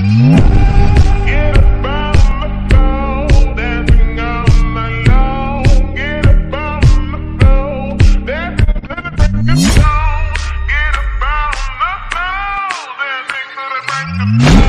Get up on the floor, dancing all night long. Get up on the floor, dancing to the break of dawn. Get up on the floor, dancing to the break of dawn.